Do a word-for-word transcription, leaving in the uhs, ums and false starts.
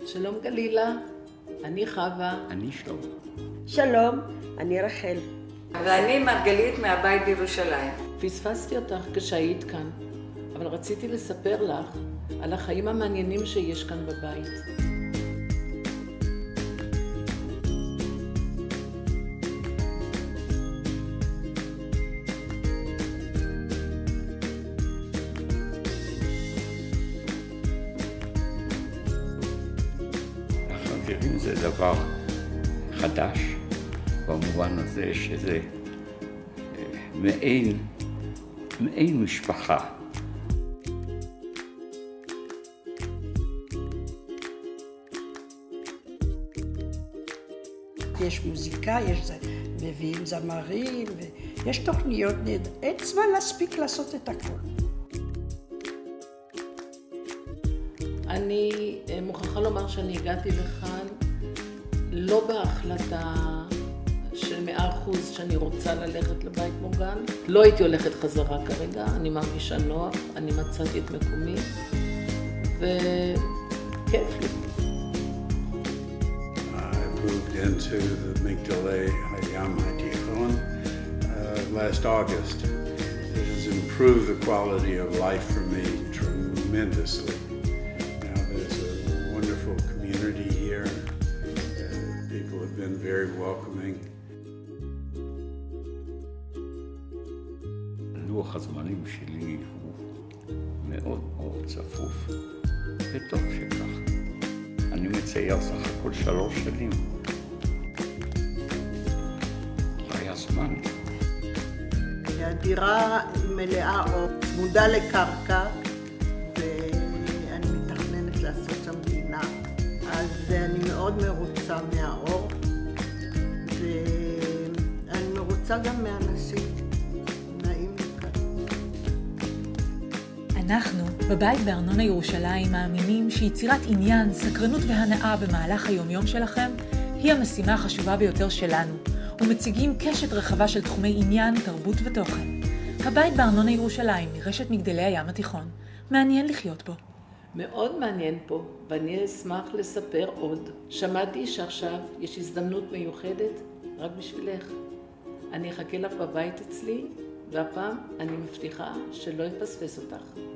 שלום גלילה, אני חווה. אני שלום. שלום, אני רחל. ואני מרגלית מהבית בירושלים. פספסתי אותך כשהיית כאן, אבל רציתי לספר לך על החיים המעניינים שיש כאן בבית. החברים זה דבר חדש, במובן הזה שזה מעין, מעין משפחה. יש מוזיקה, יש זה, מביאים זמרים, ויש תוכניות נהדרות. אין זמן להספיק לעשות את הכל. אני מוכרחה לומר שאני הגעתי לכאן לא בהחלטה של מאה אחוז שאני רוצה ללכת לבית מוגן. לא הייתי הולכת חזרה כרגע, אני מרגישה נוח, אני מצאתי את מקומי, וכיף לי. I moved into the Migdalei Hayam HaTichon uh, last August. It has improved the quality of life for me tremendously. Now there's a wonderful community here. Uh, people have been very welcoming. לוח הזמנים שלי הוא מאוד מאוד צפוף, וטוב שכך. אני מצייר סך הכל שלוש שנים. לא היה זמן. הדירה מלאה או צמודה לקרקע, ואני מתכננת לעשות שם גינה. אז אני מאוד מרוצה מהאור, ואני מרוצה גם מהאנשים. אנחנו, בבית בארנונה ירושלים, מאמינים שיצירת עניין, סקרנות והנאה במהלך היומיום שלכם היא המשימה החשובה ביותר שלנו, ומציגים קשת רחבה של תחומי עניין, תרבות ותוכן. הבית בארנונה ירושלים מרשת מגדלי הים התיכון. מעניין לחיות בו. מאוד מעניין פה, ואני אשמח לספר עוד. שמעתי שעכשיו יש הזדמנות מיוחדת רק בשבילך. אני אחכה לך בבית אצלי, והפעם אני מבטיחה שלא יפספס אותך.